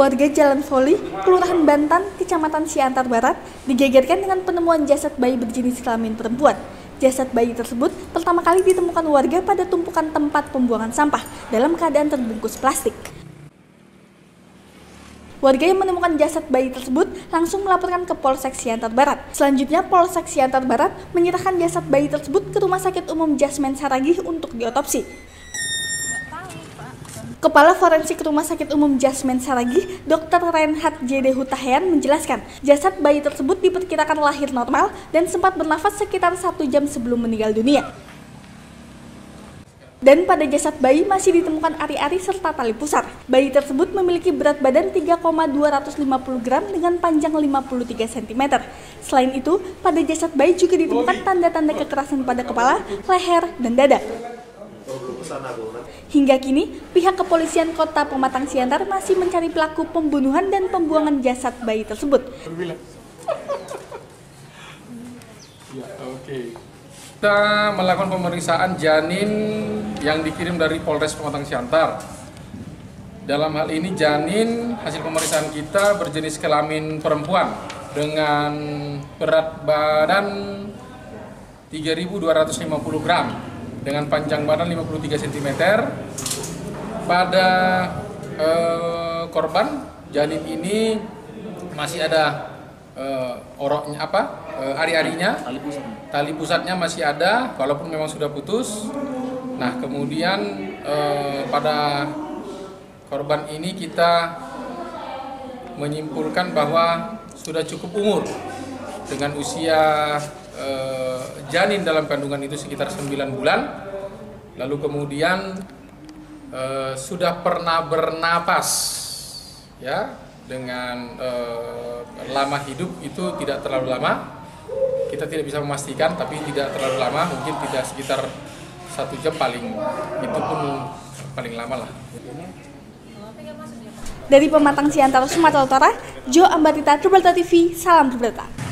Warga Jalan Voli, Kelurahan Bantan, Kecamatan Siantar Barat, digegerkan dengan penemuan jasad bayi berjenis kelamin perempuan. Jasad bayi tersebut pertama kali ditemukan warga pada tumpukan tempat pembuangan sampah dalam keadaan terbungkus plastik. Warga yang menemukan jasad bayi tersebut langsung melaporkan ke Polsek Siantar Barat. Selanjutnya, Polsek Siantar Barat menyerahkan jasad bayi tersebut ke Rumah Sakit Umum Jasmen Saragih untuk diotopsi. Kepala Forensik Rumah Sakit Umum Jasmen Saragih, Dr. Reinhard J.D. Hutahean menjelaskan, jasad bayi tersebut diperkirakan lahir normal dan sempat bernafas sekitar 1 jam sebelum meninggal dunia. Dan pada jasad bayi masih ditemukan ari-ari serta tali pusar. Bayi tersebut memiliki berat badan 3,250 gram dengan panjang 53 cm. Selain itu, pada jasad bayi juga ditemukan tanda-tanda kekerasan pada kepala, leher, dan dada. Hingga kini, pihak kepolisian Kota Pematang Siantar masih mencari pelaku pembunuhan dan pembuangan jasad bayi tersebut. Kita melakukan pemeriksaan janin yang dikirim dari Polres Pematang Siantar. Dalam hal ini janin hasil pemeriksaan kita berjenis kelamin perempuan dengan berat badan 3.250 gram. Dengan panjang badan 53 cm. Pada korban janin ini masih ada oroknya ari-arinya, tali pusatnya masih ada walaupun memang sudah putus. Nah, kemudian pada korban ini kita menyimpulkan bahwa sudah cukup umur dengan usia janin dalam kandungan itu sekitar 9 bulan, lalu kemudian sudah pernah bernapas, ya, dengan lama hidup itu tidak terlalu lama, kita tidak bisa memastikan, tapi tidak terlalu lama, mungkin tidak sekitar 1 jam paling, itu pun paling lama lah. Dari Pematang Siantar, Sumatera Utara, Jo Ambarita, Tribrata TV, salam Tribrata.